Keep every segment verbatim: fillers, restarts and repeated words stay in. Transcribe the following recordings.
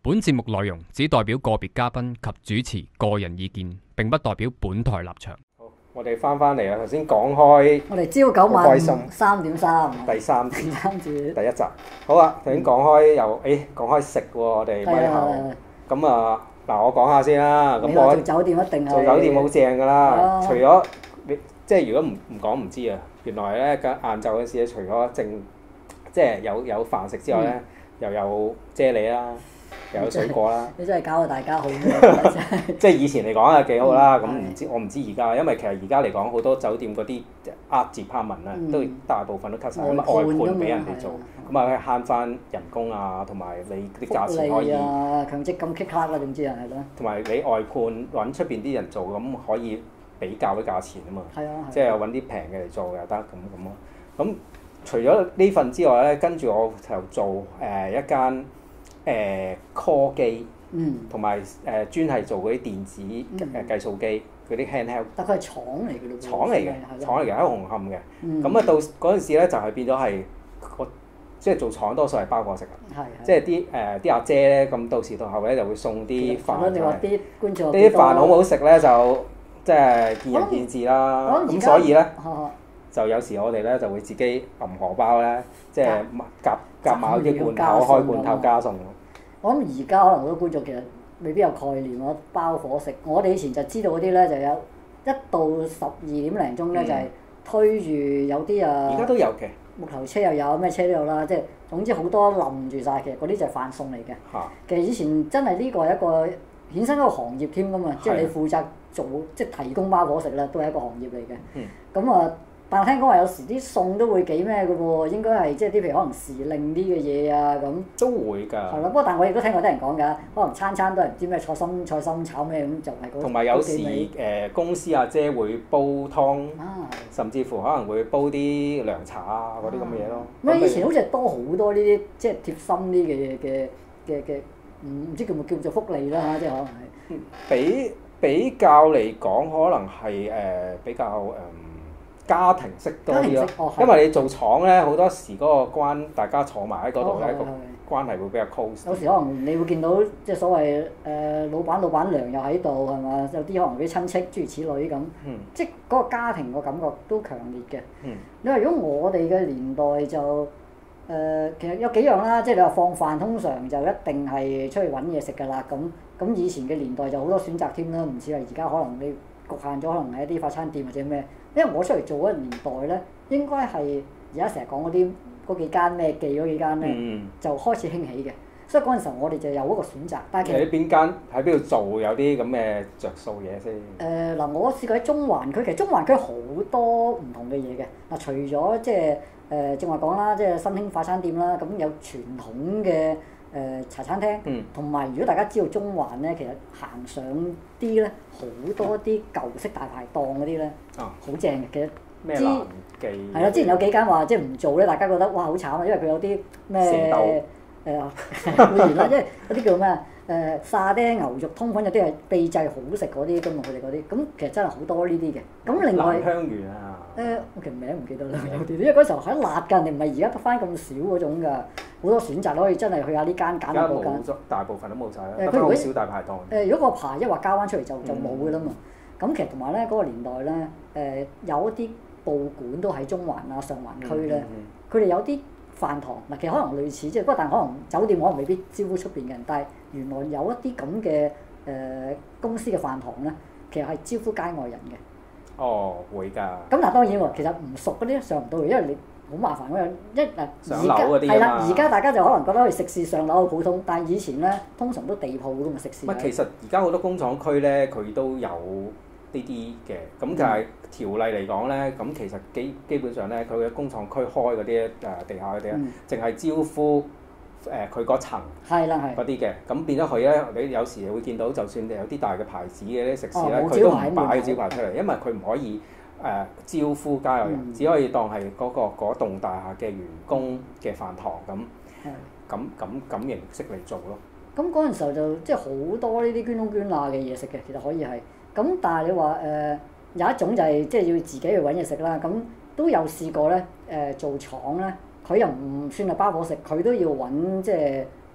本節目內容只代表個別嘉賓及主持個人意見，並不代表本台立場。 好，我哋翻翻嚟啦。頭先講開， 我哋朝九晚開心五三點三， 第三第三節第一集。好啊，頭先講開又，誒講開食喎，我哋咪後。咁啊，嗱我講下先啦。咁我做酒店一定係做酒店好正㗎啦。 啊除咗你即係如果唔唔講唔知啊，原來咧晏晝嗰時咧，除咗正即係有有飯食之外咧， 嗯又有啫喱啦。又有水果啦， 你真係搞到大家好咩？ 即係以前嚟講係幾好啦。咁唔、 嗯、 知我唔知而家，因為其實而家嚟講好多酒店嗰啲呃字 department 啊， 嗯、 都大部分都 cut 晒，咁外啊外判俾人哋做，咁啊慳翻人工啊，同埋你啲價錢可以啊，強積金 kick 卡啦，總之係咯。 同埋你外判揾出邊啲人做，咁可以比較啲價錢啊嘛。 係啊。 即係揾啲平嘅嚟做又得咁咁咯。咁除咗呢份之外咧，跟住我就做誒、呃、一間。誒 call 機，同埋誒專係做嗰啲電子誒計數機，嗰啲 handheld。但佢係廠嚟嘅咯喎。 廠嚟嘅，廠嚟嘅喺紅磡嘅。咁啊到嗰陣時咧就係變咗係個，即係做廠多數係包伙食啊。即係啲誒啲阿姐咧，咁到時到後咧就會送啲飯。 你話啲觀眾呢啲飯好唔好食咧？就即係見仁見智啦。咁所以咧，就有時我哋咧就會自己揞荷包咧，即係夾夾埋啲罐頭開罐頭加餸。 我諗而家可能好多觀眾其實未必有概念咯，包伙食。我哋以前就知道嗰啲咧就有一到十二點零鐘咧就係推住有啲啊， 而家都有嘅木頭車又有咩車都有啦，即係總之好多冧住晒。其實嗰啲就係飯餸嚟嘅。 嚇！ 其實以前真係呢個係一個衍生一個行業添㗎嘛，即係你負責做即係提供包伙食啦，都係一個行業嚟嘅。 嗯。 咁啊。但係聽講話有時啲餸都會幾咩嘅喎，應該係即係啲譬如可能時令啲嘅嘢啊咁。 都會㗎。係咯，不過但係我亦都聽過啲人講㗎，可能餐餐都係唔知咩菜心菜心炒咩咁，就係嗰。 同埋有時誒、呃、公司阿姐會煲湯，啊、甚至乎可能會煲啲涼茶啊嗰啲咁嘅嘢咯。 咁、啊、以前好似係多好多呢啲即係貼心啲嘅嘅嘅嘅，唔知叫唔叫做福利啦嚇，即係可能係。 嗯，比比較嚟講，可能係誒、呃、比較誒。呃家庭式多啲咯，哦、因為你做廠咧，好多時嗰個關大家坐埋喺嗰度咧，個、哦、關係會比較 close。 有時可能你會見到即係所謂誒、呃、老闆老闆娘又喺度係嘛，有啲可能啲親戚諸如此類咁，嗯、即係嗰個家庭個感覺都強烈嘅。嗯、你話如果我哋嘅年代就誒、呃，其實有幾樣啦，即係你話放飯通常就一定係出去揾嘢食㗎啦。咁咁以前嘅年代就好多選擇添啦，唔似話而家可能你局限咗，可能係一啲快餐店或者咩。因為我出嚟做嗰個年代咧，應該係而家成日講嗰啲嗰幾間咩記嗰幾間咧，嗯、就開始興起嘅。所以嗰陣時候我哋就有一個選擇。但係其實喺邊間喺邊度做有啲咁嘅着數嘢先？ 誒嗱、呃，我試過喺中環區，其實中環區好多唔同嘅嘢嘅。嗱，除咗即係誒正話講啦，即係新興快餐店啦，咁有傳統嘅。誒、呃、茶餐廳，同埋、嗯、如果大家知道中環咧，其實行上啲咧好多啲舊式大排檔嗰啲咧，好、啊、正嘅。其實咩藍記係啦，之前有幾間話即係唔做咧，大家覺得哇好慘啊，因為佢有啲咩誒會員啦，因為嗰啲叫咩誒沙爹牛肉通粉有啲係秘製好食嗰啲㗎嘛，佢哋嗰啲咁其實真係好多呢啲嘅。咁另外香園啊誒， 我、呃、其實名唔記得啦，有啲因為嗰時候喺辣㗎，你唔係而家得翻咁少嗰種㗎。好多選擇咯，可以真係去下呢間揀下嗰間。 大部分都冇晒啦，得翻好少大排檔。誒、 呃，如果個牌一話交翻出嚟就就冇㗎啦嘛。咁、嗯、其實同埋咧嗰個年代咧，誒、呃、有一啲報館都喺中環啊、上環區咧，佢哋、嗯嗯、有啲飯堂嗱，其實可能類似即係，不過但係可能酒店可能未必招呼出邊嘅人，但係原來有一啲咁嘅誒公司嘅飯堂咧，其實係招呼街外人嘅。 哦，會㗎。 咁嗱，當然喎，其實唔熟嗰啲上唔到嚟，因為你。好麻煩嗰樣，一嗱而家係啦，而家大家就可能覺得去食肆上樓好普通，但係以前咧通常都地鋪㗎嘛食肆。 唔係，其實而家好多工廠區咧，佢都有呢啲嘅，咁就係條例嚟講咧，咁其實基基本上咧，佢嘅工廠區開嗰啲誒地下嗰啲咧，淨係、嗯、招呼誒佢嗰層嗰啲嘅，咁變咗佢咧，你有時會見到，就算有啲大嘅牌子嘅啲食肆咧，佢、哦、都唔擺招牌出嚟，因為佢唔可以。誒、呃、招呼街外人，嗯、只可以當係嗰、嗰個嗰棟大廈嘅員工嘅飯堂咁，咁咁咁形式嚟做咯。咁嗰陣時候就即係好多呢啲捐窿捐罅嘅嘢食嘅，其實可以係。咁但係你話誒、呃、有一種就係即係要自己去揾嘢食啦。咁都有試過咧，誒、呃、做廠咧，佢又唔算係包伙食，佢都要揾即係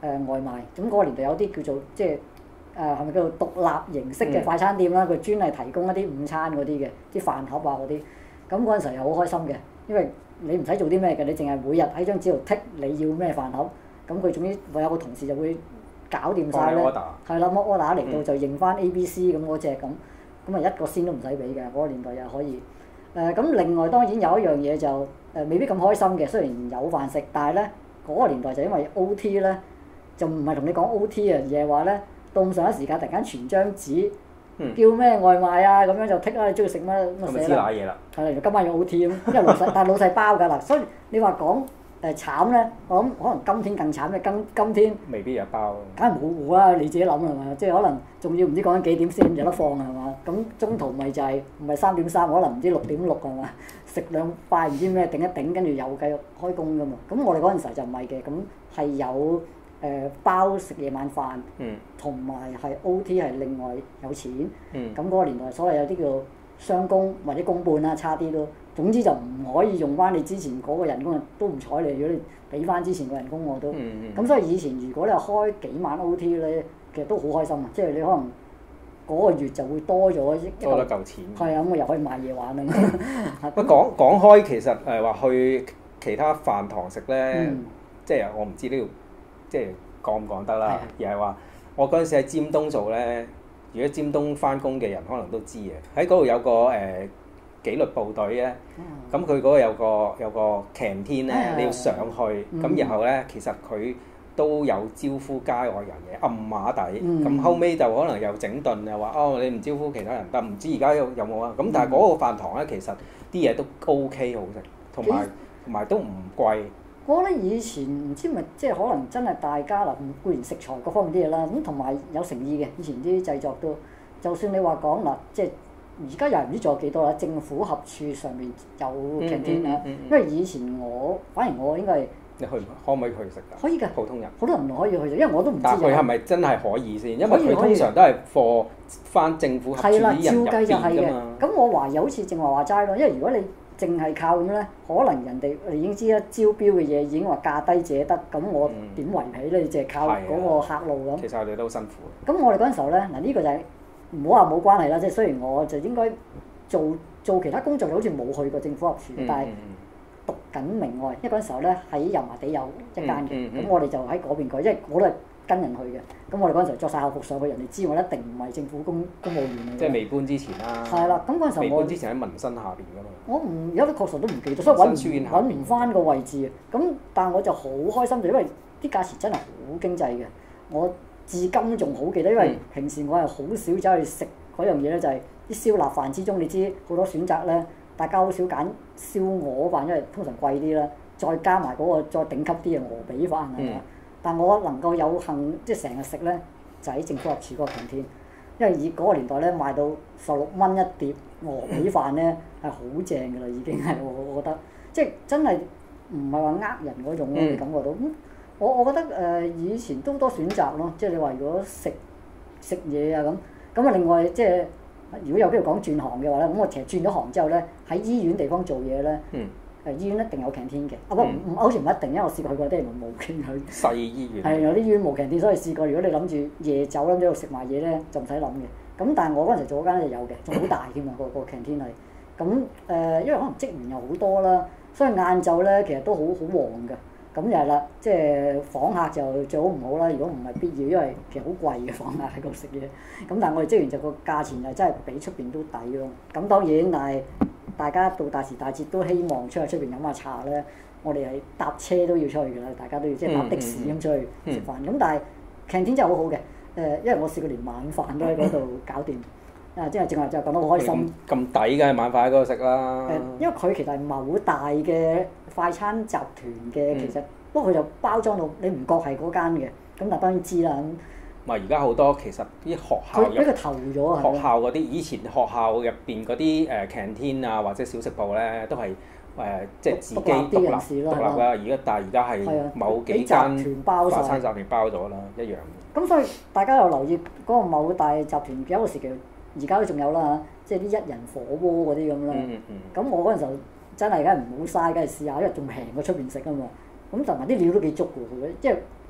誒外賣，咁嗰個年代有啲叫做即係誒係咪叫做獨立形式嘅快餐店啦？佢專係提供一啲午餐嗰啲嘅，啲飯盒啊嗰啲。咁嗰陣時又好開心嘅，因為你唔使做啲咩嘅，你淨係每日喺張紙度剔你要咩飯盒，咁佢總之會有個同事就會搞掂晒咧。係啦，咁 order 嚟到就認翻 A、B、C 咁嗰隻咁，咁啊一個仙都唔使俾嘅，嗰個年代又可以。誒咁另外當然有一樣嘢就誒未必咁開心嘅，雖然有飯食，但係咧嗰個年代就因為 O T 咧，就唔係同你講 O T 啊，而係話咧到咁上一時間突然間傳張紙。嗯、叫咩外賣啊？咁樣就剔啦，你中意食乜乜寫啦。係啦，今晚要 O T 咁，因為老細，但係老細包㗎嗱，所以你話講誒慘咧，我諗可能今天更慘嘅，今今天未必有包。 梗係冇冇啦，你自己諗係嘛？即係可能仲要唔知講緊幾點先有得放係嘛？咁中途咪就係唔係三點三，可能唔知六點六係嘛？食兩塊唔知咩頂一頂，跟住又繼續開工㗎嘛。咁我哋嗰陣時候就唔係嘅，咁係有。誒、呃、包食夜晚飯，同埋係 O T 係另外有錢，咁嗰、嗯、個年代所謂有啲叫雙工或者工半啦，差啲都，總之就唔可以用翻你之前嗰個人工，都唔睬你。如果你俾翻之前個人工我都，咁、嗯嗯、所以以前如果你開幾晚 O T 咧，其實都好開心啊！即係你可能嗰個月就會多咗多咗嚿錢。係啊，咁我又可以買嘢玩啊！ 不講講開，其實誒話去其他飯堂食咧，嗯、即係我唔知呢度。即係講唔講得啦，的而係話我嗰陣時喺尖東做咧，如果尖東翻工嘅人可能都知嘅，喺嗰度有個誒、呃、紀律部隊咧，咁佢嗰個有個有個 canteen 咧，你要上去，咁、嗯、然後咧其實佢都有招呼街外人嘅暗碼底，咁、嗯、後尾就可能又整頓又話哦你唔招呼其他人得，唔知而家有有冇啊？咁但係嗰個飯堂咧其實啲嘢都 OK 好食，同埋同埋都唔貴。 我覺得以前唔知咪即係可能真係大家嗱，固然食材各方面啲嘢啦，咁同埋有誠意嘅。以前啲製作都，就算你話講嗱，即係而家又唔知仲有幾多啦。政府合署上面有 canteen 啊，因為以前我反而我應該係你去可唔可以去食㗎？ 可以㗎， 普通人好多人可以去食，因為我都唔知。 但佢係咪真係可以先？因為佢通常都係貨翻政府合署啲人入邊㗎嘛。 咁我懷疑好似正話話齋咯，因為如果你淨係靠咁咧，可能人哋已經知啦，招標嘅嘢已經話價低者得，咁我點圍起咧？你淨係靠嗰個客路咁。 其實我哋都好辛苦。 咁我哋嗰陣時候咧，嗱呢個就係唔好話冇關係啦，即係雖然我就應該做做其他工作就好似冇去過政府合署，嗯、但係讀緊明愛，因為嗰陣時候咧喺油麻地有一間嘅，咁、嗯嗯、我哋就喺嗰邊過，因為我都係跟人去嘅。咁我哋嗰陣時候着晒校服上去，人哋知我一定唔係政府公公務員嚟嘅。 即係未搬之前啦。係啦，咁嗰陣時候我未搬之前喺民生下邊㗎嘛。 我唔有啲確實都唔記得，所以揾揾唔翻個位置。咁但係我就好開心，就因為啲價錢真係好經濟嘅。我至今仲好記得，因為平時我係好少走去食嗰樣嘢咧，就係啲燒臘飯之中，你知好多選擇咧，大家好少揀燒鵝飯，因為通常貴啲啦。再加埋嗰個再頂級啲嘅鵝髀飯係嘛？嗯、但我能夠有幸即係成日食咧，就喺政府合署嗰個 canteen，因為以嗰個年代咧賣到十六蚊一碟鵝髀飯咧係好正㗎啦，已經係我我覺得，即係真係唔係話呃人嗰種咯，你感覺到。咁我我覺得誒、呃、以前都多選擇咯，即係你話如果食食嘢啊咁，咁啊另外即係如果有機會講轉行嘅話咧，咁我其實轉咗行之後咧喺醫院地方做嘢咧。嗯誒醫院一定有 canteen 嘅，啊不唔好似唔一定，因為我試過去過啲人冇 canteen 去。 細醫院。係有啲醫院冇 canteen，所以試過。如果你諗住夜走諗住喺度食埋嘢咧，就唔使諗嘅。咁但係我嗰陣時做嗰間就有嘅，仲好大添啊！個個 canteen 係。咁誒、呃，因為可能職員又好多啦，所以晏晝咧其實都好好旺㗎。咁又係啦，即係訪客就最好唔好啦。如果唔係必要，因為其實好貴嘅訪客喺度食嘢。咁但係我哋職員就個價錢就真係比出邊都抵咯。咁當然，但係。大家到大時大節都希望出去出邊飲下茶咧，我哋係搭車都要出去㗎啦，大家都要即係搭的士咁出去食飯。咁、嗯嗯、但係 canteen 真係好好嘅，誒，因為我試過連晚飯都喺嗰度搞掂，啊，即係正話就講得好開心。咁抵嘅晚飯喺嗰度食啦。誒，因為佢其實係某大嘅快餐集團嘅，其實、嗯、不過佢就包裝到你唔覺係嗰間嘅，咁但係當然知啦咁。 咪而家好多其實啲學校佢俾佢投咗啊！ 學校嗰啲以前學校入邊嗰啲誒 canteen 啊或者小食部咧都係誒、呃、即係自己獨立獨立㗎。而家但係而家係某幾間快餐集團包咗啦，一樣。咁所以大家又留意嗰個某大集團有一個時期，而家都仲有啦嚇，即係啲一人火鍋嗰啲咁啦。咁、嗯嗯、我嗰陣時候真係梗係唔好嘥，梗係試下，因為仲平過出邊食啊嘛。咁同埋啲料都幾足㗎，佢即係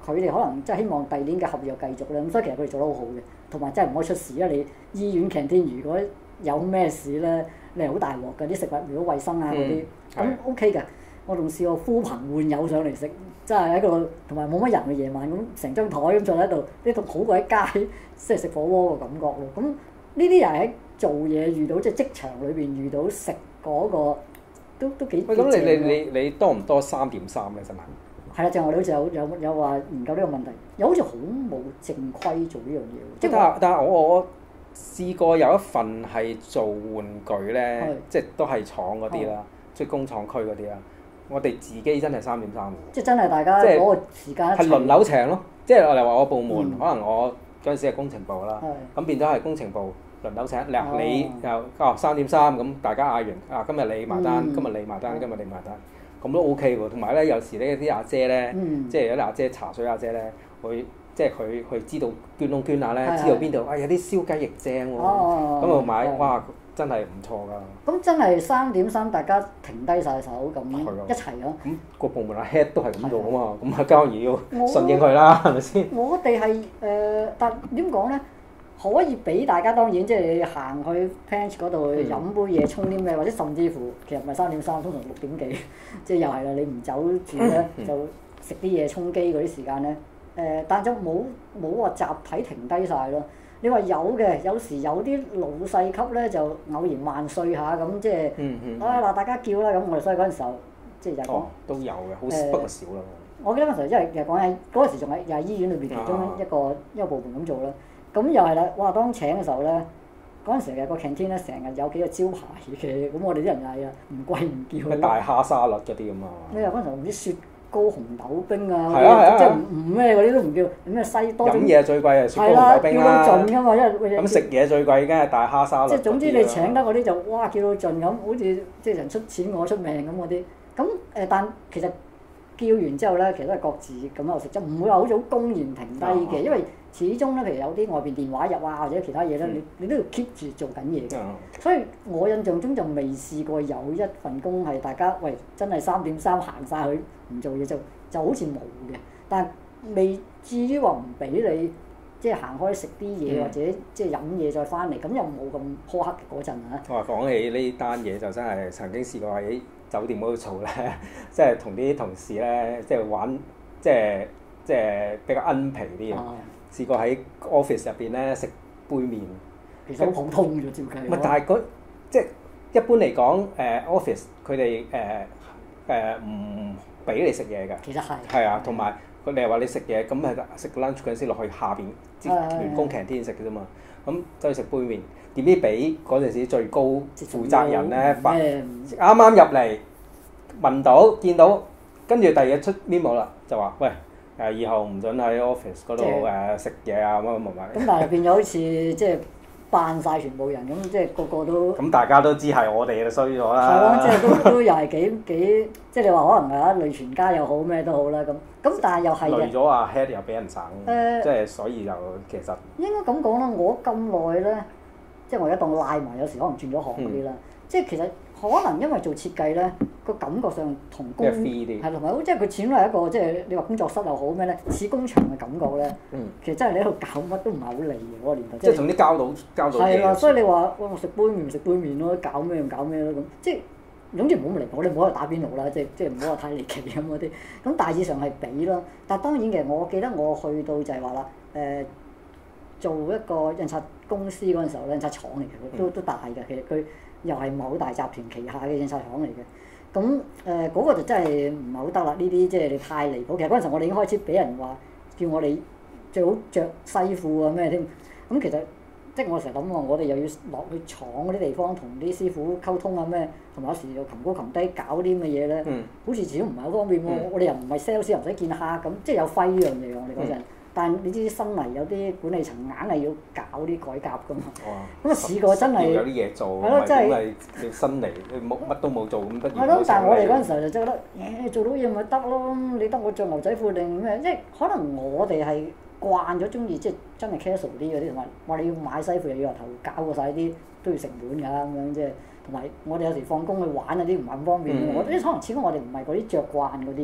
佢哋可能即係希望第二年嘅合約繼續咧，咁所以其實佢哋做得好好嘅，同埋真係唔可以出事啊！你醫院 canteen 如果有咩事咧，你係好大鑊㗎，啲食物如果衞生啊嗰啲，咁 OK 嘅。我仲試過呼朋喚友上嚟食，真係喺度，同埋冇乜人嘅夜晚咁，成張台咁坐喺度，呢度好過喺街即係食火鍋嘅感覺咯。咁呢啲人喺做嘢遇到，即係職場裏邊遇到食嗰個，都都幾。 喂，咁你你你你多唔多三點三咧？真係。係啦，正我哋好似有有有話研究呢個問題，又好似好冇正規做呢樣嘢。 即係但係但係我我試過有一份係做玩具咧，即係都係廠嗰啲啦，即係工廠區嗰啲啦。我哋自己真係三點三喎。即係真係大家嗰個時間係輪流請咯，即係我哋話我部門，可能我嗰陣時係工程部啦，咁變咗係工程部輪流請。嗱你又哦三點三咁，大家嗌完啊，今日你埋單，今日你埋單，今日你埋單。咁都 OK 喎，同埋咧有時呢啲阿姐咧，嗯、即係有啲阿姐茶水阿姐咧，會即係佢佢知道捐窿捐下咧，知道邊度，哎有啲燒雞翼正喎，咁我買，哇真係唔錯㗎。 咁真係三點三，大家停低晒手咁一齊咯。 咁個部門阿 head 都係咁做啊嘛，咁啊交易要順應佢啦，係咪先？ 我哋係誒，但點講咧？可以俾大家當然即係你行去 Pantry 嗰度飲杯嘢沖啲咩，或者甚至乎其實唔係三點三，通常六點幾，即係又係啦。你唔走住咧，就食啲嘢充飢嗰啲時間咧。誒，但就冇冇話集體停低晒咯。你話有嘅，有時有啲老細級咧就偶然萬歲下咁，即係啊嗱，大家叫啦咁。我哋所以嗰陣時候即係就講都有嘅，好不過少啦。 我記得嗰陣時因為其實講緊嗰陣時仲喺又係醫院裏邊其中一個一個部門咁做啦。咁又係啦，哇！當請嘅時候咧，嗰陣時嘅個 canteen 咧，成日有幾個招牌嘅，咁我哋啲人嗌啊，唔貴唔叫。 咩大蝦沙律嗰啲咁啊？ 咩啊？嗰陣時唔知雪糕紅豆冰啊，即係唔唔咩嗰啲都唔叫，咩西多。飲嘢最貴係雪糕紅豆冰啦。 叫到盡㗎嘛，因為咁食嘢最貴梗係大蝦沙律。 即係總之你請得嗰啲就哇叫到盡咁，好似即係人出錢我出命咁嗰啲。咁誒，但其實叫完之後咧，其實都係各自咁喺度食，就唔會話好似好公然停低嘅，因為始終咧，譬如有啲外邊電話入啊，或者其他嘢咧，你你都要 keep 住做緊嘢嘅。所以我印象中就未試過有一份工係大家喂真係三點三行晒去唔做嘢就就好似冇嘅，但係未至於話唔俾你即係行開食啲嘢、嗯、或者即係飲嘢再翻嚟，咁又冇咁苛刻嘅嗰陣啊。 我話講起呢單嘢就真係曾經試過喺酒店嗰度做咧，即係同啲同事咧即係玩即係即係比較奀皮啲嘅。啊試過喺 office 入邊咧食杯麵， 其實好普通嘅照計。 唔係，但係嗰即係一般嚟講，誒、呃、office 佢哋誒誒唔俾你食嘢㗎。 其實係。係啊，同埋佢哋話你食嘢，咁係食 lunch 嗰陣時落去下邊啲員工 canteen 食嘅啫嘛。咁走去食杯麵，點知俾嗰陣時最高負責人咧發啱啱入嚟聞到見到，跟住第二日出 memo 啦，就話喂。誒以後唔准喺 office 嗰度誒食嘢啊乜乜乜乜。 咁但係變咗好似即係扮晒全部人咁，即係個個都。 咁大家都知係我哋衰咗啦。 係咯，即係都都又係幾幾，即係你話可能係累全家又好咩都好啦咁。咁但係又係。累咗阿 head 又俾人省。誒。即係所以就其實。 應該咁講啦，我咁耐咧，即係我而家當拉埋，有時可能轉咗行嗰啲啦。即係其實。可能因為做設計咧，個感覺上同工係同埋好，即係佢始終都係一個即係你話工作室又好咩咧，似工場嘅感覺咧。嗯、其實真係你喺度搞乜都唔係好利嘅嗰個年代。 即係同啲交到交到嘢。 係啦，所以你話喂我食杯麵食杯麵咯，搞咩就搞咩咯咁。即係總之唔好咁離譜，你唔好喺度打邊爐啦，即係即係唔好話太離奇咁嗰啲。咁大致上係俾咯，但係當然嘅，我記得我去到就係話啦，誒、呃、做一個印刷公司嗰陣時候咧，印刷廠嚟嘅，都都大嘅，其實佢。又係某大集團旗下嘅印刷廠嚟嘅，咁誒嗰個就真係唔係好得啦。呢啲即係你太離譜。其實嗰陣時我哋已經開始俾人話叫我哋最好着西褲啊咩添。咁其實即係我成日諗喎，我哋又要落去廠嗰啲地方同啲師傅溝通啊咩，同埋有時又擒高擒低搞啲咁嘅嘢咧，嗯、好似始終唔係好方便喎。嗯、我哋又唔係 sales，又唔使見客咁，即係有揮呢樣嘢我哋嗰陣。嗯但係你知新嚟有啲管理層硬係要搞啲改革㗎嘛？咁啊試過真係有啲嘢做， 係咯，真係你新嚟你冇乜都冇做咁得意。 係咯，但係我哋嗰陣時候就真係覺得，誒、欸、做到嘢咪得咯？你得我着牛仔褲定咩？即係可能我哋係慣咗中意即係真係 casual 啲嗰啲，同埋話你要買西褲又要由頭搞過晒啲，都要成本㗎咁樣即係。同埋我哋有時放工去玩嗰啲唔係咁方便。嗯、我啲可能始終我哋唔係嗰啲着慣嗰啲。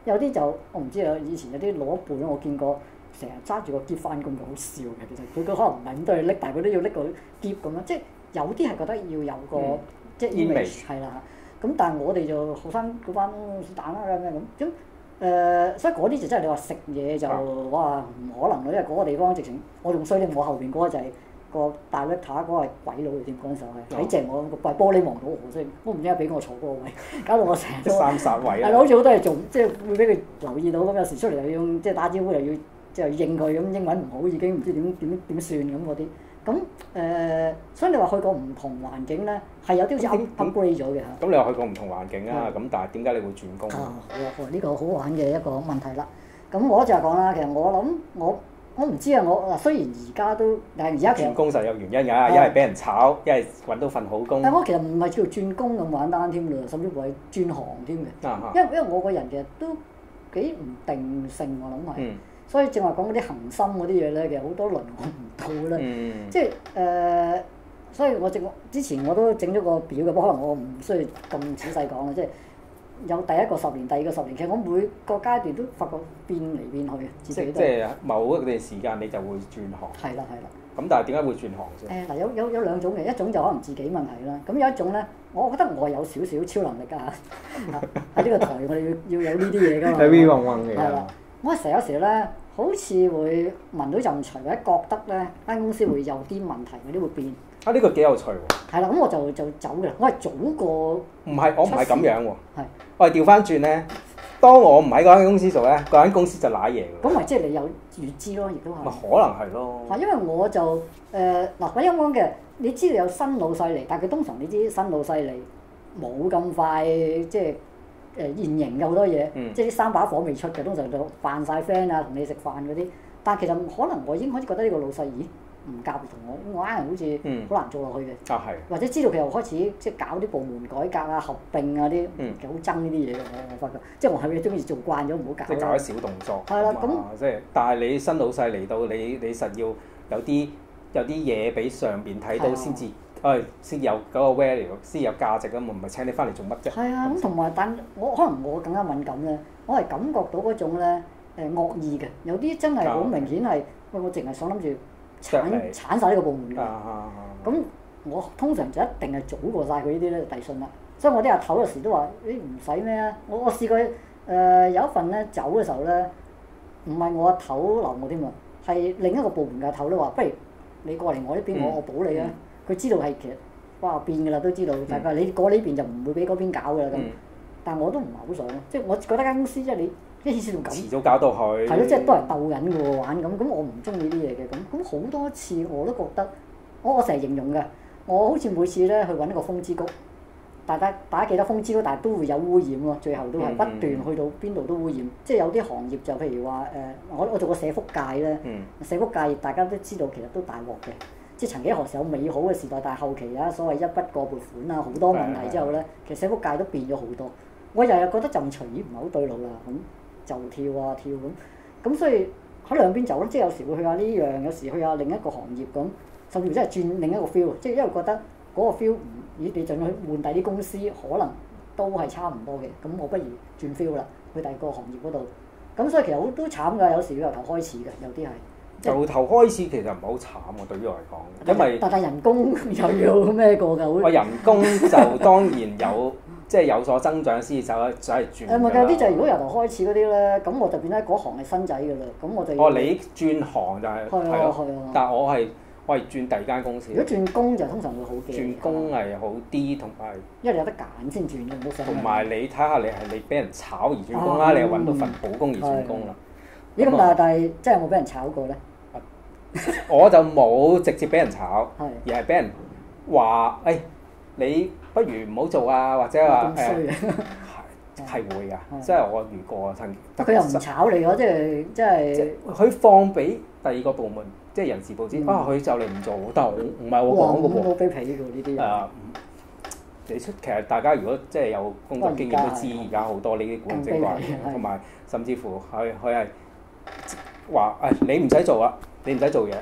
有啲就我唔知啊，以前有啲老一輩咧，我見過成日揸住個篋翻工就好笑嘅，其實佢佢可能唔係咁多嘢拎，但係佢都要拎個篋咁樣，即係有啲係覺得要有個、嗯、即係 image 係啦。咁但係我哋就後生嗰班蛋啦咁樣咁咁誒，所以嗰啲就真係你話食嘢就哇唔可能咯，因為嗰個地方直情我仲衰啲，我後邊嗰個就係、是。個大 director 嗰個係鬼佬嚟添，嗰陣時候係睇正我個玻璃望到我先，我唔知點解俾我坐嗰個位，搞到我成日都三煞位啊！ 係咯，好似好多嘢做，即係會俾佢留意到咁，有時出嚟又要即係打招呼又要即係應佢咁，英文唔好已經唔知點點點算咁嗰啲，咁誒、呃，所以你話去過唔同環境咧，係有啲好似 upgrade 咗嘅嚇。咁你話去過唔同環境啊？咁但係點解你會轉工啊？ 哦，呢個好玩嘅一個問題啦。咁我就係講啦，其實我諗我。我唔知啊，我嗱雖然而家都，但係而家其實轉工實有原因㗎，一係俾人炒，一係揾到份好工。 但係我其實唔係叫做轉工咁簡單添㗎，甚至乎係轉行添嘅。啊、因為因為我個人其實都幾唔定性，我諗係。嗯、所以正話講嗰啲恆心嗰啲嘢咧，其實好多輪我唔到咧。嗯、即係誒、呃，所以我正之前我都整咗個表嘅，不過可能我唔需要咁仔細講啦，即係。有第一個十年，第二個十年，其實我每個階段都發覺變嚟變去嘅，自己都。即係某一段時間你就會轉行。 係啦，係啦。 咁但係點解會轉行啫？ 誒嗱、呃，有有有兩種嘅，一種就可能自己問題啦。咁有一種咧，我覺得我有少少超能力㗎嚇。喺呢個台我哋要要有呢啲嘢㗎嘛。 係 V 混混嘅。 係啦，我成日有時咧，好似會聞到陣除或者覺得咧間公司會有啲問題，嗰啲會變。 啊！呢、這個幾有趣喎。 係啦，咁我就就走嘅啦。我係早過。 唔係，我唔係咁樣喎。 係。 我係調翻轉咧，當我唔喺嗰間公司做咧，嗰間公司就揦嘢㗎。 咁咪即係你有預知咯，亦都係。 咪可能係咯。 係因為我就誒嗱，我咁講嘅，你知道有新老細嚟，但係佢通常你知新老細嚟冇咁快，即係誒、呃、現形嘅好多嘢，嗯、即係啲三把火未出嘅，通常就扮晒 friend 啊，同你食飯嗰啲。但係其實可能我已經開始覺得呢個老細，咦？唔夾同我，我硬係好似好難做落去嘅。 嗯、啊係。或者知道佢又開始即係搞啲部門改革啊、合併啊啲，其實好憎呢啲嘢嘅。我我發覺，即係我係咪中意做慣咗唔好搞？ 即係搞啲小動作。 係啦，咁即係，但係你新老細嚟到，你你實要有啲有啲嘢俾上邊睇到先至，誒先有嗰個 value，先有價值啊嘛，唔係請你翻嚟做乜啫？係啊，咁同埋但我可能我更加敏感咧，我係感覺到嗰種咧誒惡意嘅，有啲真係好明顯係，喂我淨係想諗住。鏟鏟曬呢個部門㗎，咁、啊啊、我通常就一定係早過晒佢呢啲咧遞信啦。所以我啲阿頭有時都話：誒唔使咩啊！我我試過誒、呃、有一份咧走嘅時候咧，唔係我阿頭留我添喎，係另一個部門嘅阿頭都話：不如你過嚟我呢邊，嗯、我我保你啊！佢、嗯、知道係其實哇變㗎啦，都知道，但係、嗯、你過呢邊就唔會俾嗰邊搞㗎啦咁。嗯、但係我都唔係好想，即係我覺得間公司即係你。一次到咁， 遲早搞到佢。 係咯，即係都係鬥緊嘅喎，玩咁，咁我唔中意啲嘢嘅，咁咁好多次我都覺得，我我成日形容嘅，我好似每次咧去揾一個風之谷，大家大家記得風之谷，但係都會有污染喎，最後都係不斷去到邊度都污染，嗯、即係有啲行業就譬如話誒、呃，我我做過社福界咧，嗯、社福界大家都知道其實都大鑊嘅，即係曾幾何時有美好嘅時代，但係後期啊所謂一筆過撥款啊好多問題之後咧，其實社福界都變咗好多，我日日覺得陣隨意唔係好對路啦咁。就跳啊跳咁，咁所以喺兩邊走咯，即係有時會去下呢樣，有時去下另一個行業咁，甚至乎真係轉另一個 feel，即係因為覺得嗰個 feel，咦你就算去換第啲公司，可能都係差唔多嘅，咁我不如轉 feel 啦，去第二個行業嗰度，咁所以其實好都慘㗎，有時要由頭開始嘅，有啲係。 由頭開始其實唔係好慘喎，對於我嚟講，因為但係人工又要咩過㗎？ 我人工就當然有。即係有所增長先走走嚟轉。 誒咪有啲就係如果由頭開始嗰啲咧，咁我就變咗嗰行係新仔㗎啦。咁我就哦，你轉行就係係啊係啊。 但係我係我係轉第二間公司。 如果轉工就通常會好啲。 轉工係好啲，同埋因為你有得揀先轉嘅，唔好想。 同埋你睇下你係你俾人炒而轉工啦，你又揾到份好工而轉工啦。 咦咁但係但係即係有冇俾人炒過咧？ 我就冇直接俾人炒， 而係俾人話誒。你不如唔好做啊，或者話誒係會㗎，即係我遇過曾經。 佢又唔炒你咯，即係即係。 佢放俾第二個部門，即係人事部知啊，佢就嚟唔做，但係我唔係我講嘅喎。 好卑鄙㗎呢啲。 誒，你出其實大家如果即係有工作經驗都知，而家好多呢啲古靈精怪嘅，同埋甚至乎佢佢係話誒你唔使做啊，你唔使做嘢。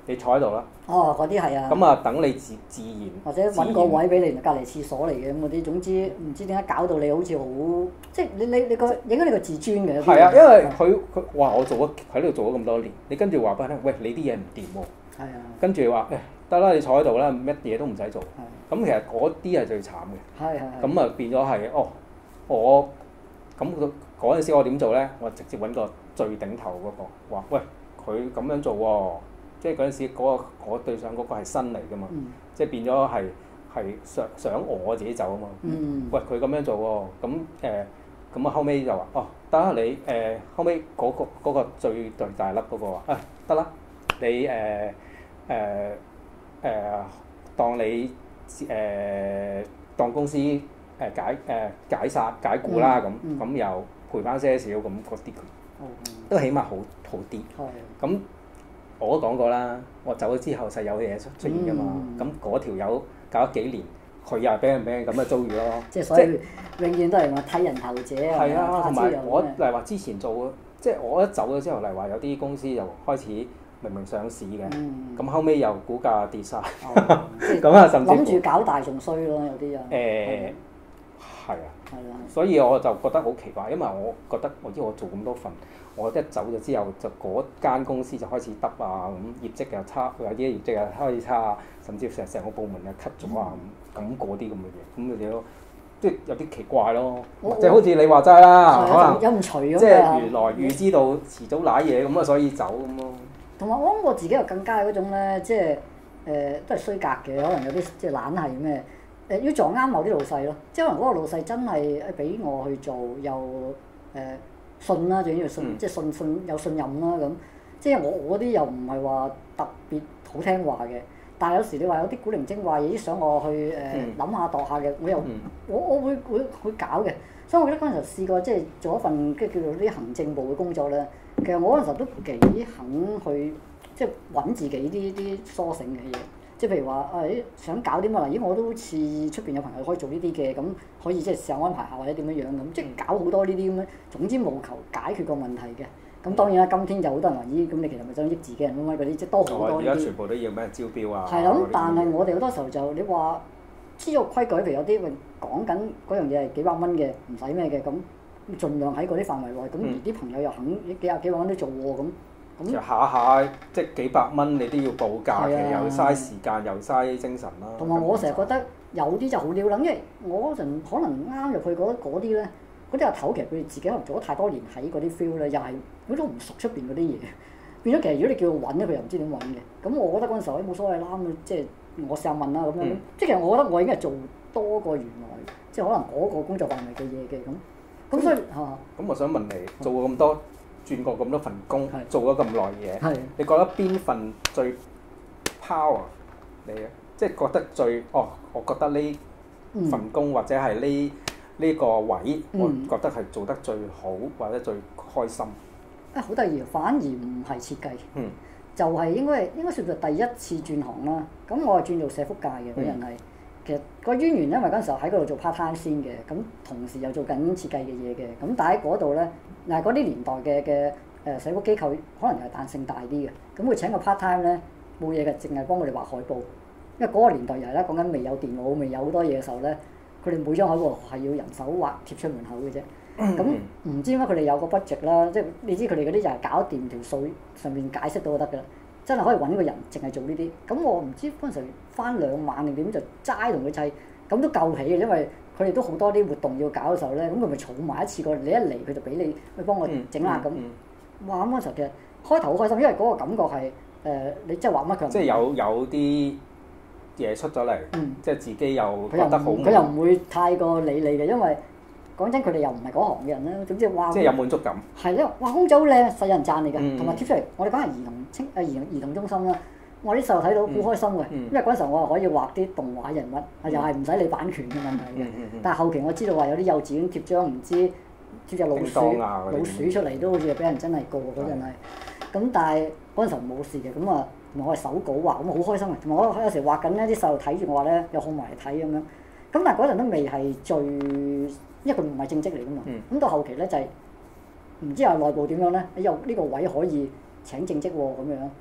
你坐喺度啦。 哦，嗰啲係啊。 咁啊，等你自自然。 或者揾個位俾你，隔離廁所嚟嘅咁嗰啲，總之唔知點解搞到你好似好，即係你你你個影響你個自尊嘅。 係啊，因為佢佢話我做咗喺度做咗咁多年，你跟住話俾佢聽，喂，你啲嘢唔掂喎。係啊。跟住話誒得啦，你坐喺度啦，乜嘢都唔使做。係。咁其實嗰啲係最慘嘅。係係係。咁啊變咗係哦，我咁嗰陣時我點做咧？我直接揾個最頂頭嗰個，話喂佢咁樣做喎。即係嗰陣時嗰、嗰個我對上嗰個係新嚟㗎嘛，嗯、即係變咗係係想想我自己走啊嘛。嗯、喂，佢咁樣做喎，咁誒咁啊後尾就話哦得啦，你誒、呃、後尾嗰、嗰個嗰個最最大粒嗰個話啊得啦，你誒誒誒當你誒、呃、當公司誒解誒、呃、解散解僱啦咁，咁、嗯嗯、又賠翻些少咁嗰啲，都起碼好好啲。咁、嗯我都講過啦，我走咗之後實有嘢出出現㗎嘛。咁嗰條友搞咗幾年，佢又係俾人俾人咁嘅遭遇咯。即係所以永遠都係話睇人頭者啊。係啊，同埋我例如話之前做，即係我一走咗之後，例如話有啲公司又開始明明上市嘅，咁後尾又股價跌晒。咁啊，甚至諗住搞大仲衰咯，有啲人。誒，係啊。係啊。所以我就覺得好奇怪，因為我覺得我知我做咁多份。我一走咗之後，就嗰間公司就開始得啊，咁業績又差，有啲業績又開始差啊，甚至成成個部門又 cut 咗啊，咁咁嗰啲咁嘅嘢，咁你都即係有啲奇怪咯，即係好似你話齋啦，可能有唔除咁即係原來預知到遲早賴嘢咁啊，所以走咁咯。同埋我諗我自己又更加係嗰種咧，即係誒都係衰格嘅，可能有啲即係懶係咩誒要撞啱某啲老細咯，即係可能嗰個老細真係誒俾我去做又誒。信啦，最緊要信，即係信信有信任啦咁。即係我我啲又唔係話特別好聽話嘅，但係有時你話有啲古靈精怪嘢，想我去誒諗下度下嘅，我又、嗯、我我會會會搞嘅。所以我記得嗰陣時試過即係做一份即係叫做啲行政部嘅工作咧。其實我嗰陣時都幾肯去即係揾自己啲啲疏醒嘅嘢。即係譬如話誒想搞啲乜啦，咦我都好似出邊有朋友可以做呢啲嘅，咁可以即係試下安排下或者點樣樣咁，即係搞好多呢啲咁樣。總之務求解決個問題嘅。咁當然啦，今天就好多人話咦，咁你其實咪想益自己人咁樣嗰啲，即係多好多呢啲。而家全部都要俾人招標啊！係啦，咁但係我哋好多時候就你話知個規矩，譬如有啲講緊嗰樣嘢係幾百蚊嘅，唔使咩嘅，咁盡量喺嗰啲範圍內。咁而啲朋友又肯幾廿幾百蚊都做喎咁。就下下即係幾百蚊，你都要報價嘅，啊、又嘥時間又嘥精神啦。同埋我成日覺得有啲就好撩撚，因為我嗰陣可能啱入去覺得嗰啲咧，嗰啲阿頭其實佢哋自己可能做咗太多年喺嗰啲 feel 咧，又係佢都唔熟出邊嗰啲嘢，變咗其實如果你叫佢揾咧，佢又唔知點揾嘅。咁我覺得嗰陣時候冇所謂啦，咁即係我試下問啦咁樣。嗯、即係其實我覺得我已經係做多過原來，即係可能嗰個工作範圍嘅嘢嘅咁。咁所以嚇。咁、嗯嗯、我想問你做過咁多？轉過咁多份工，是做咗咁耐嘢，是你覺得邊份最 power 你啊？即係覺得最哦，我覺得呢份工、嗯、或者係呢呢個位，嗯、我覺得係做得最好或者最開心。啊，好得意，反而唔係設計，嗯、就係應該係應該算係第一次轉行啦。咁我係轉做社福界嘅嗰人係，嗯、其實個淵源因為嗰陣時候喺嗰度做 part time 先嘅，咁同時又做緊設計嘅嘢嘅，咁但係喺嗰度咧。嗱，嗰啲年代嘅嘅誒社福機構可能又係彈性大啲嘅，咁佢請個 part time 咧冇嘢嘅，淨係幫佢哋畫海報。因為嗰個年代又係啦，講緊未有電腦、未有好多嘢嘅時候咧，佢哋每張海報係要人手畫貼出門口嘅啫。咁唔知點解佢哋有個 budget 啦，即係你知佢哋嗰啲就係搞掂條數上面解釋到就得㗎啦，真係可以揾個人淨係做呢啲。咁我唔知嗰陣時翻兩萬定點就齋同佢砌，咁都夠起嘅，因為。佢哋都好多啲活動要搞嘅時候咧，咁佢咪儲埋一次過，你一嚟佢就俾你去幫我整啦咁。嗯嗯、哇！咁嗰陣時其實開頭好開心，因為嗰個感覺係誒、呃、你即係畫乜佢。即係有有啲嘢出咗嚟，嗯、即係自己又覺得好。佢又唔會太過理你嘅，因為講真佢哋又唔係嗰行嘅人啦。總之哇！即係有滿足感。係咯，哇！公仔好靚，實有人讚你㗎，同埋貼出嚟。我哋講係兒童青誒兒童兒童中心啦。我啲細路睇到好開心嘅，嗯、因為嗰陣時候我係可以畫啲動畫人物，嗯、又係唔使理版權嘅問題嘅。嗯嗯、但係後期我知道話有啲幼稚園貼張唔知貼隻老鼠、啊、老鼠出嚟都好似係俾人真係告嗰陣係。咁、嗯、但係嗰陣時候冇事嘅，咁啊同埋我係手稿畫，咁啊好開心嘅。同埋我有時畫緊咧，啲細路睇住我咧，又好埋嚟睇咁樣。咁但係嗰陣都未係最，因為佢唔係正職嚟㗎嘛。咁、嗯、到後期咧就係、是、唔知係內部點樣咧，有呢個位可以請正職喎咁樣。咁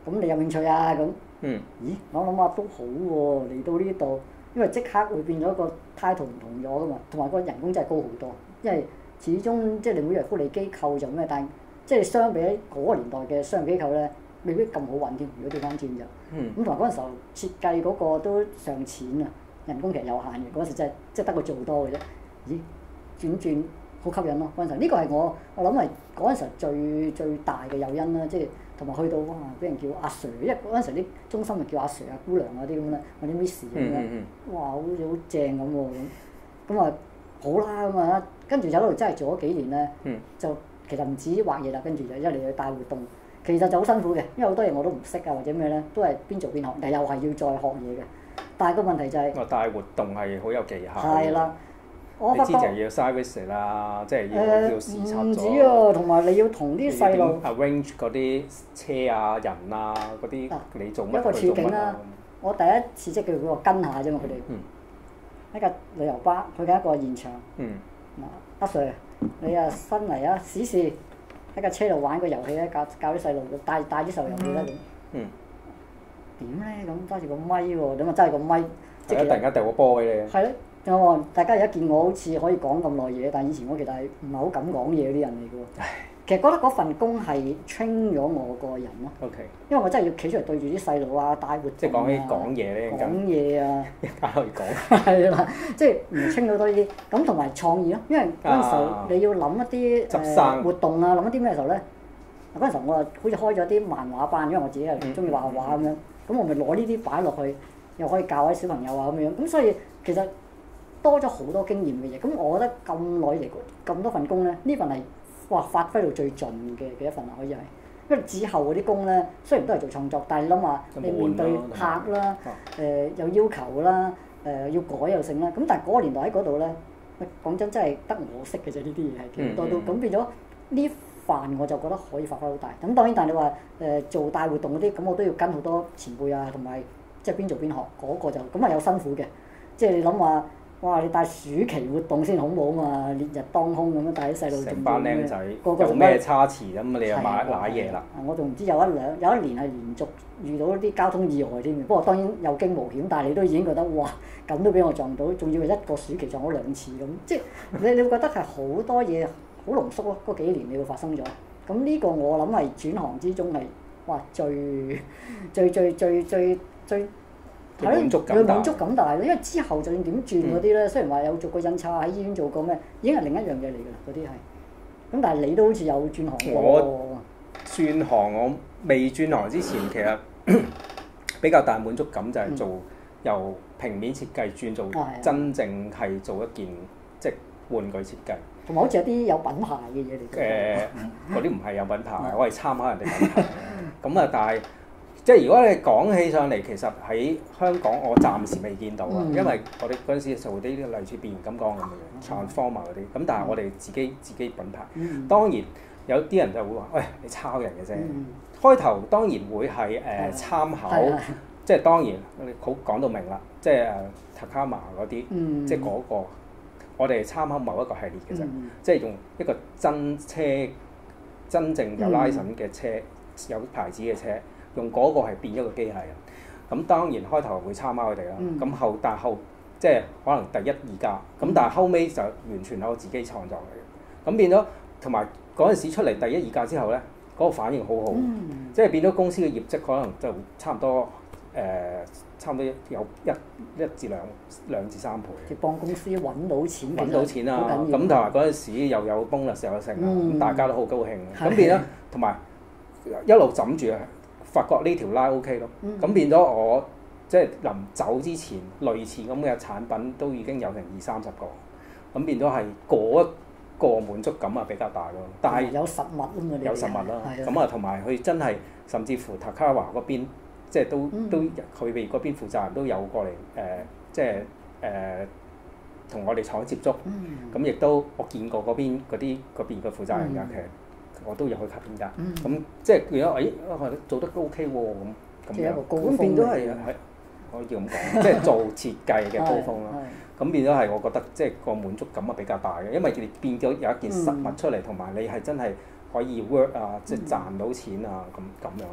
咁你有興趣啊？咁， 嗯， 咦，我諗下都好喎、嚟到呢度，因為即刻會變咗個 title 唔同咗噶嘛，同埋個人工真係高好多，因為始終即係你每日福利機構就咩，但係即係相比起嗰個年代嘅商業機構咧，未必咁好揾添。如果調翻轉就，咁同埋嗰陣時候設計嗰個都上錢啊，人工其實有限嘅，嗰陣時真係即係得佢做多嘅啫。咦，轉轉好吸引咯！嗰陣時呢個係我我諗係嗰陣時候最最大嘅誘因啦，即係同埋去到哇俾人叫阿 Sir，因為嗰陣時啲中心咪叫阿 Sir 啊姑娘啊啲咁啦，或者 Miss 咁樣，哇好似好正咁喎咁，咁啊好啦咁啊，跟住就喺度真係做咗幾年咧， 嗯、就其實唔止畫嘢啦，跟住就一嚟去帶活動，其實就好辛苦嘅，因為好多嘢我都唔識啊或者咩咧，都係邊做邊學，但係又係要再學嘢嘅。但係個問題就係、是， 我帶活動係好有技巧。 係啦。我發覺你之前要 side visit 啦，即係要要視察咗。 唔止啊，同埋你要同啲細路 arrange 嗰啲車啊、人啊嗰啲，你做乜一個處境啦。我第一次即係叫佢跟下啫嘛，佢哋。嗯。一架旅遊巴去緊一個現場。嗯。嗱，阿 Sir，你啊新嚟啊，試試喺架車度玩個遊戲咧，教教啲細路帶帶啲細路遊戲啦咁。嗯。點咧？咁揸住個咪喎，咁啊揸住個咪。 即係突然間掉個波俾你。 係咧。有冇？大家而家見我好似可以講咁耐嘢，但係以前我其實係唔係好敢講嘢嗰啲人嚟嘅喎。其實覺得嗰份工係 train 咗我個人咯。 OK。 因為我真係要企出嚟對住啲細路啊，帶活動啊。 即係講起講嘢咧， 講嘢啊。 一間可以講。 係啦，即係唔 train 好多呢啲，咁同埋創意咯。因為嗰陣時候你要諗一啲誒、呃、活動啊，諗一啲咩時候咧？嗰陣時候我啊好似開咗啲漫畫班，因為我自己係中意畫畫咁樣，咁我咪攞呢啲擺落去，又可以教啲小朋友啊咁樣。咁所以其實多咗好多經驗嘅嘢，咁我覺得咁耐嚟咁多份工咧，呢份係哇發揮到最盡嘅嘅一份啊，可以係。因為之後嗰啲工咧，雖然都係做創作，但係你諗下，你面對客啦，誒、呃、有要求啦，誒、呃、要改又成啦，咁但係嗰個年代喺嗰度咧，講真真係得我識嘅啫，呢啲嘢係幾多都，咁、嗯、變咗呢份我就覺得可以發揮好大。咁當然，但係你話誒、呃、做大活動嗰啲，咁我都要跟好多前輩啊，同埋即係邊做邊學，嗰、那個就咁係有辛苦嘅，即係你諗下。哇！你帶暑期活動先恐怖啊嘛，烈日當空咁樣帶啲細路， 成班僆仔， 個個有咩差池咁你又買攋嘢啦。 我仲唔知有一兩有一年係連續遇到啲交通意外添嘅，不過當然有驚無險，但係你都已經覺得哇，咁都俾我撞到，仲要係一個暑期撞咗兩次咁，即係你你會覺得係好多嘢好濃縮咯。嗰幾年你會發生咗，咁呢個我諗係轉行之中係哇最最最最最最。係咯，佢滿足感大咯，因為之後就算點轉嗰啲咧，嗯、雖然話有做過印刷喺醫院做過咩，已經係另一樣嘢嚟㗎啦，嗰啲係。咁但係你都好似有轉行過。 我轉行，我未轉行之前，其實比較大滿足感就係做、嗯、由平面設計轉做真正係做一件、啊、即係玩具設計。同埋好似有啲有品牌嘅嘢嚟。誒，嗰啲唔係有品牌，我係參考人哋品牌。咁啊，但係。即係如果你講起上嚟，其實喺香港我暫時未見到啊，嗯、因為我哋嗰陣時做啲類似變形金剛咁嘅嘢 Transformer 嗰啲，咁但係我哋自己自己品牌，嗯、當然有啲人就會話：喂，你抄人嘅啫。嗯、開頭當然會係誒、呃、參考，嗯、即係當然你好講到明啦，即係誒 Takama 嗰啲，嗯、即係嗰個我哋參考某一個系列嘅啫，嗯、即係用一個真車真正有 license 嘅車，嗯、有牌子嘅車。用嗰個係變咗個機械人，咁當然開頭會參考佢哋啦，咁、嗯、後但後即係可能第一二架，咁、嗯、但係後尾就完全係我自己創作嚟嘅，咁變咗同埋嗰陣時出嚟第一二架之後咧，嗰、嗰個反應好好，嗯、即係變咗公司嘅業績可能就差唔多誒、呃，差唔多有一一至兩兩至三倍。 即係幫公司揾到錢， 揾到錢啊！咁同埋嗰陣時又有 bonus 又有成，咁、嗯、大家都好高興，咁的變咗同埋一路枕住啊！發覺呢條 line OK 咯，咁、嗯、變咗我即係臨走之前，類似咁嘅產品都已經有成二三十個，咁變咗係嗰一個滿足感啊比較大咯。但係有實物啊嘛， 有實物啦，咁啊同埋佢真係甚至乎 Takara 嗰邊，即係都、嗯、都佢哋嗰邊負責人都有過嚟誒、呃，即係誒同我哋廠接觸，咁亦、嗯、都我見過嗰邊嗰啲嗰邊嘅負責人㗎，其實、嗯。我都有去吸片㗎，咁、嗯、即係變咗，誒、哎，做得都 OK 喎，咁咁樣，咁變咗係係可以咁講，即係做設計嘅高峰咯。咁變咗係我覺得即係個滿足感啊比較大嘅，因為你變咗有一件實物出嚟，同埋、嗯、你係真係可以 work 啊，即係賺到錢啊，咁咁樣咯。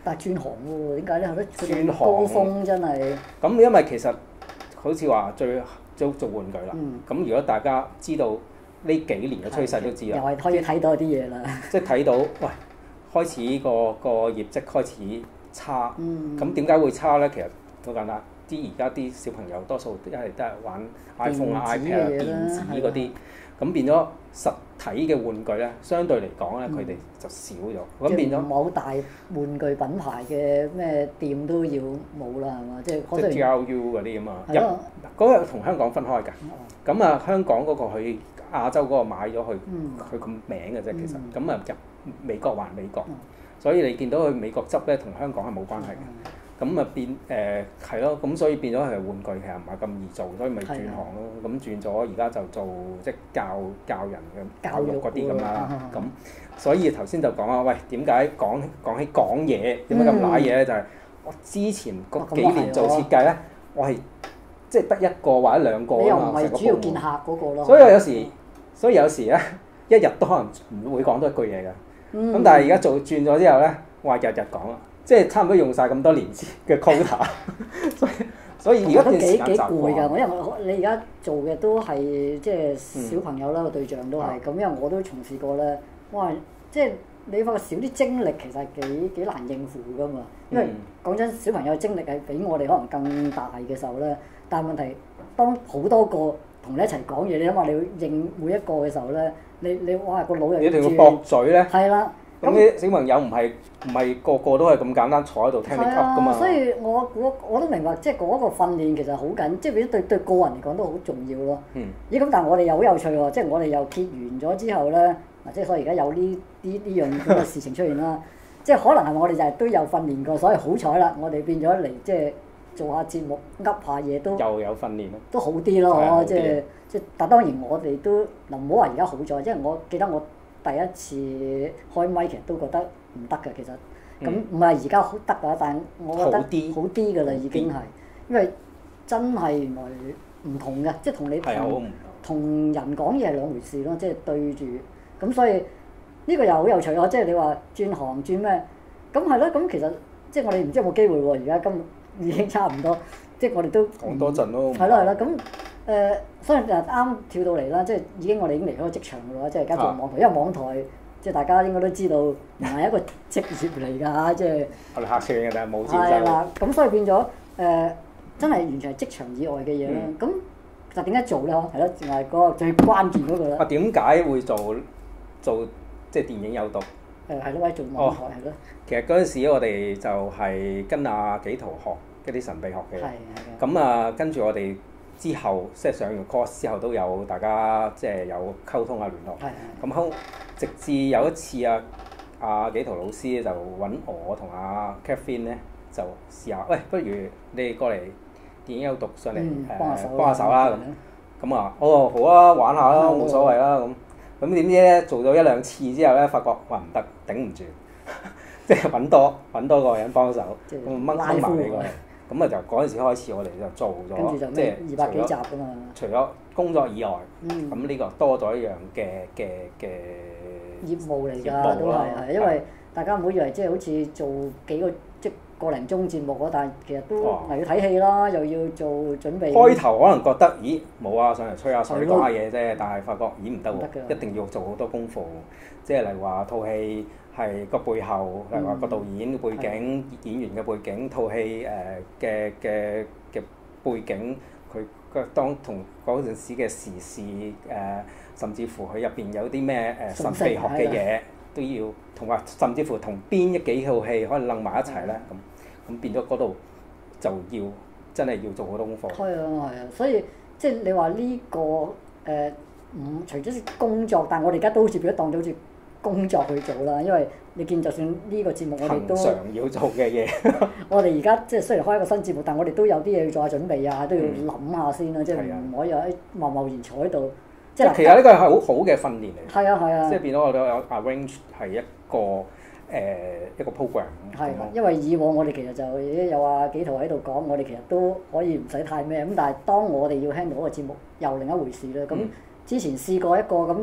但係轉行喎，點解咧？佢轉行高峰真係。 咁因為其實好似話最做做玩具啦。咁、 嗯、 如果大家知道呢幾年嘅趨勢都知啦， 又係可以睇到啲嘢啦。 即係睇到，喂，開始個個業績開始差。咁點解會差咧？其實好簡單，啲而家啲小朋友多數一係都係玩 iPhone 啊、iPad 啊、電子嗰啲，咁變咗實體嘅玩具咧，相對嚟講咧，佢哋就少咗。咁、嗯、變咗冇大玩具品牌嘅咩店都要冇啦，係嘛？即係即係 G R U 嗰啲啊嘛。 係咯。 嗰個同香港分開㗎。咁啊、嗯，香港嗰個佢亞洲嗰個買咗佢，佢個、嗯、名嘅啫，其實。咁啊、嗯、入美國還美國，嗯、所以你見到佢美國執咧，同香港係冇關係嘅。嗯咁啊變誒係咯，咁、呃、所以變咗係玩具其實唔係咁易做，所以咪轉行咯。咁的轉咗而家就做即係教教人嘅教育嗰啲咁啦。咁所以頭先就講啊，喂，點解講講起講嘢點解咁賴嘢咧？就係、是、我之前嗰幾年做設計咧，嗯、我係即係得一個或者兩個啊嘛，成個部門。你又唔係主要見客嗰個咯。所以有時，所以有時咧，一日都可能唔會講多一句嘢㗎。咁、嗯、但係而家做轉咗之後咧，我話日日講啦。即係差唔多用晒咁多年嘅 quota，所以所以而家都幾幾攰㗎。我因為我你而家做嘅都係即係小朋友啦，個、嗯、對象都係咁，因為我都從事過咧。哇！即係你發覺少啲精力，其實係幾幾難應付㗎嘛。因為講真，小朋友嘅精力係比我哋可能更大嘅時候咧，但係問題當好多個同你一齊講嘢，你諗下你要應每一個嘅時候咧，你你哇個腦又一定要駁嘴咧。 係啦。 咁啲小朋友唔係唔係個個都係咁簡單坐喺度聽你噏噶嘛？ 所以我我我都明白，即係嗰個訓練其實好緊，即係變咗對對個人嚟講都好重要咯。嗯。咦？咁但係我哋又好有趣喎，即係我哋又揭完咗之後咧，嗱，即係所以而家有呢呢呢樣咁嘅事情出現啦。即係可能係咪我哋就係都有訓練過，所以好彩啦，我哋變咗嚟即係做下節目噏下嘢都又有訓練咯， 都好啲咯。即係即係，但當然我哋都嗱唔好話而家好在，因為我記得我第一次開咪其實都覺得唔得嘅，其實咁唔係而家好得啊，但係我覺得好啲㗎啦，已經係，因為真係原來唔同嘅，即係同你同同人講嘢係兩回事咯，即係對住咁，所以呢個又好有趣咯，即係你話轉行轉咩？咁係咯，咁其實即係我哋唔知有冇機會喎，而家今已經差唔多，即係我哋都講多陣咯。 係啦係啦，咁。誒、呃，所以就啱跳到嚟啦，即係已經我哋已經離開個職場嘅話，即係而家做網台，啊、因為網台即係大家應該都知道唔係一個職業嚟㗎，即係我哋客串嘅，但係冇錢收。係啦，咁所以變咗誒、呃，真係完全係職場以外嘅嘢啦。咁就點解做咧？係咯，淨係嗰個最關鍵嗰個啦。啊，點解會做做即係電影有毒？誒係咯，喂，做網台係咯。其實嗰陣時我哋就係跟阿紀陶學一啲神秘學嘅，咁啊跟住我哋。之後即係上完 course 之後都有大家即係有溝通啊聯絡，咁後直至有一次啊，阿紀陶老師就揾我同阿 Catherine 咧就試下，喂，不如你哋過嚟電影有毒上嚟誒幫下手啦咁，咁啊哦好啊，玩下啦，冇所謂啦咁，咁點知咧做咗一兩次之後咧，發覺話唔得，頂唔住，即係揾多揾多個人幫手，咁掹掹埋你過嚟。咁啊就嗰陣時開始，我哋就做咗，即係二百幾集㗎嘛。除咗工作以外，咁呢、嗯、個多咗一樣嘅嘅嘅業務嚟㗎，都係係，因為大家唔好以為即係好似做幾個即係個零鐘節目嗰，但係其實都又要睇戲啦，又要做準備。開頭可能覺得，咦冇啊，上嚟吹下水講下嘢啫，但係發覺咦唔得喎，一定要做好多功課，即係例如話套戲。係個背後，例如話個導演嘅背景、嗯、演員嘅背景、套戲誒嘅嘅嘅背景，佢個當同嗰陣時嘅時事誒、呃，甚至乎佢入邊有啲咩誒神秘學嘅嘢，都要同埋甚至乎同邊一幾套戲可以楞埋一齊咧，咁咁變咗嗰度就要真係要做好多功課。係啊係啊，所以即係你話呢、呢個誒唔、呃、除咗工作，但係我哋而家都好似變咗當咗好似工作去做啦，因為你見就算呢個節目我哋都常要做嘅嘢。我哋而家即係雖然開一個新節目，但係我哋都有啲嘢要做下準備啊，都要諗下先啦，嗯、即係唔可以話誒貿貿然坐喺度。即係其實呢個係好好嘅訓練嚟。係啊係啊。即係變咗我哋有 arrange 係一個誒、呃、一個 program。係，因為以往我哋其實就有阿紀陶喺度講，我哋其實都可以唔使太咩咁，但係當我哋要 handle 嗰個節目又另一回事啦。咁、嗯、之前試過一個咁。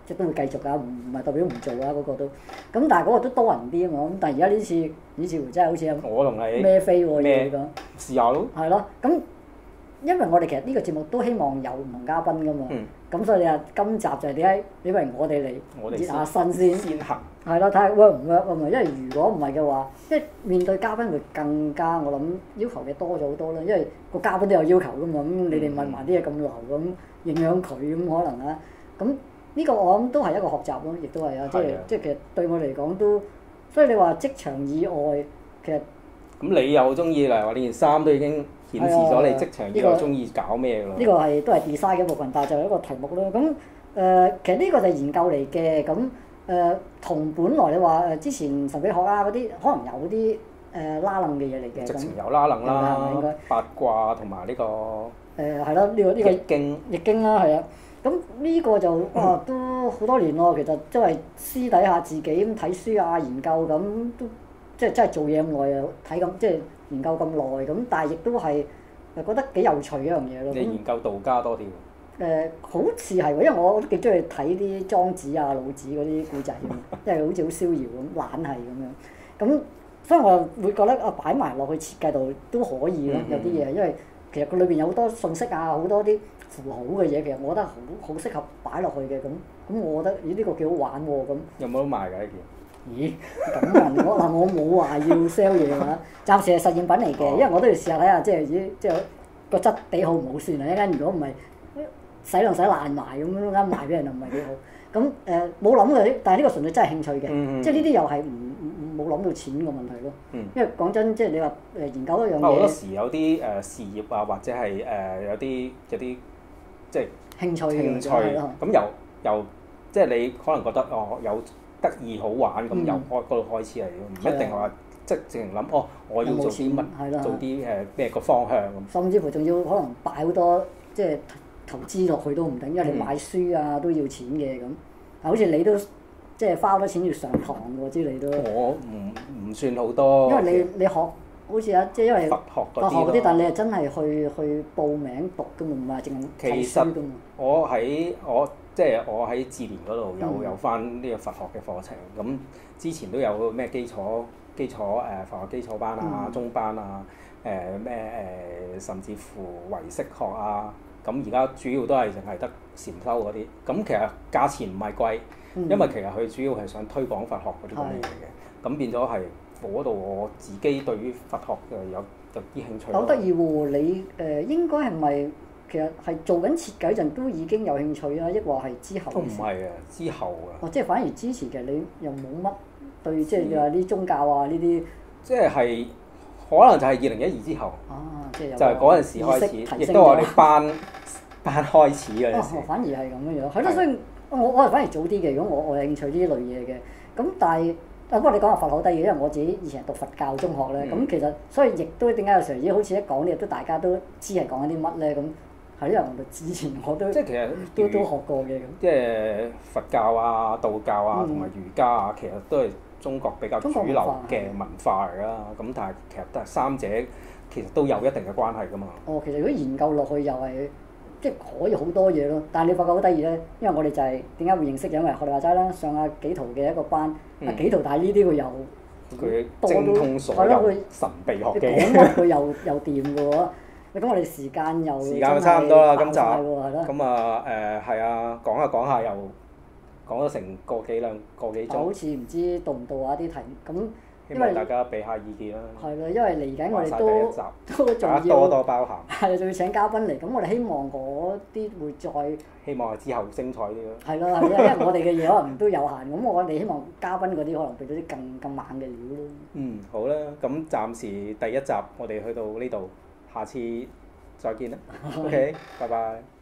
即係都會繼續㗎，唔唔係代表唔做啊嗰個都。咁但係嗰個都多人啲啊嘛，咁但係而家呢次呢次真係好似我同你孭飛喎要講。 試下咯。 係咯，咁因為我哋其實呢個節目都希望有唔同嘉賓㗎嘛。咁、嗯、所以你話今集就係點解？因為我哋嚟熱下身先。 先行。 係咯，睇下 work 唔 work 啊嘛，因為如果唔係嘅話，即係面對嘉賓會更加我諗要求嘅多咗好多啦，因為個嘉賓都有要求㗎嘛，咁你哋問埋啲嘢咁流咁影響佢咁可能啊，咁呢個我諗都係一個學習咯，亦都係啊，即係即係其實對我嚟講都，所以你話職場以外其實咁你又中意嚟話呢件衫都已經顯示咗你職場以外中意搞咩㗎啦？ 呢個係都係 design 嘅一部分，但係就係一個題目咯。咁誒、呃，其實呢個就係研究嚟嘅咁。誒同、呃、本來你話誒之前神秘學啊嗰啲，可能有啲誒拉楞嘅嘢嚟嘅。直情有拉楞啦，應該八卦同埋呢個誒係咯，呢、呃這個呢、這個易經易經啦，係啊。咁呢個就哇都好多年咯，其實即係私底下自己咁睇書啊、研究咁，都即係真係做嘢咁耐啊，睇咁即係研究咁耐咁，但係亦都係誒覺得幾有趣一樣嘢咯。 你研究道家多啲？ 誒、呃、好似係喎，因為我都幾中意睇啲莊子啊、老子嗰啲故仔咁，即係好似好逍遙咁、懶係咁樣。咁所以我又會覺得啊，擺埋落去設計度都可以咯，有啲嘢，因為其實佢裏邊有好多信息啊，好多啲符號嘅嘢，其實我覺得好好適合擺落去嘅。咁咁我覺得咦呢、呢個幾好玩喎咁。 有冇得賣㗎呢件？咦咁啊！我嗱我冇話要 sell 嘢啊，暫時係實驗品嚟嘅，因為我都要試下睇下，即係咦即係個質地好唔好先啊！一陣如果唔係，洗兩洗爛埋咁樣啱賣俾人又唔係幾好，咁誒冇諗嘅，但係呢個純粹真係興趣嘅，嗯嗯即係呢啲又係唔唔冇諗到錢個問題咯。嗯、因為講真，即係你話誒研究一樣嘢， 好多時有啲誒、呃、事業啊，或者係誒、呃、有啲有啲即係興趣興趣咁由由即係你可能覺得哦有得意好玩咁、嗯、由開嗰度開始嚟，唔一定話即係淨係諗哦我要做啲乜，做啲誒咩個方向咁。 甚至乎仲要可能擺好多即係。投資落去都唔定，因為你買書啊都要錢嘅咁。好似你都即係花好多錢要上堂喎，知你都。 我唔唔算好多。 因為你你學好似啊，即係因為佛學嗰啲。 佛學嗰啲，但係你係真係去去報名讀㗎嘛，唔係淨係睇書㗎嘛。 我喺我即係我喺智聯嗰度有、嗯、有返呢個佛學嘅課程，咁之前都有咩基礎基礎誒、呃、佛學基礎班啊、嗯、中班啊、誒咩誒甚至乎唯識學啊。咁而家主要都係淨係得禪修嗰啲，咁其實價錢唔係貴，嗯、因為其實佢主要係想推廣佛學嗰啲咁嘅嘢嘅，咁變咗係嗰度我自己對於佛學嘅有有啲興趣。好得意喎！你誒、呃、應該係咪其實係做緊設計陣都已經有興趣啊？抑或係之後？都唔係啊，之後啊。哦，即係反而之前其實你又冇乜對，即係你話啲宗教啊呢啲。即係係。可能就係二零一二之後，啊、即係就係嗰陣時開始，亦都係我哋班班開始嘅陣時。哦，反而係咁樣樣，係咯，所以我我係反而早啲嘅。如果我我有興趣呢類嘢嘅，咁但係啊不過你講下佛學好得意，因為我自己以前讀佛教中學咧，咁、嗯、其實所以亦都點解有時候好似一講呢嘢都大家都知係講緊啲乜咧咁。係因為我哋之前我都即係其實都都學過嘅咁。即係佛教啊、道教啊同埋儒家啊，其實都係中國比較主流嘅文化嚟啦。咁但係其實都係三者其實都有一定嘅關係㗎嘛。哦，其實如果研究落去又係即係可以好多嘢咯。但係你發覺好得意咧，因為我哋就係點解會認識，因為學你話齋啦，上阿紀陶嘅一個班，阿紀陶但係呢啲佢又佢精通所有神秘學嘅，講乜佢又又掂㗎喎。咁我哋時間又時間差唔多啦，今集咁啊誒係啊，講下講下又講咗成個幾兩個幾鐘，好似唔知到唔到啊啲題咁。希望大家俾下意見啦。係啦，因為嚟緊我哋都都仲要多多包涵。係，仲要請嘉賓嚟，咁我哋希望嗰啲會再希望係之後精彩啲咯。係咯，係因為我哋嘅嘢可能都有限，咁我哋希望嘉賓嗰啲可能俾到啲更更猛嘅料咯。嗯，好啦，咁暫時第一集我哋去到呢度。下次再見啦，OK，拜拜。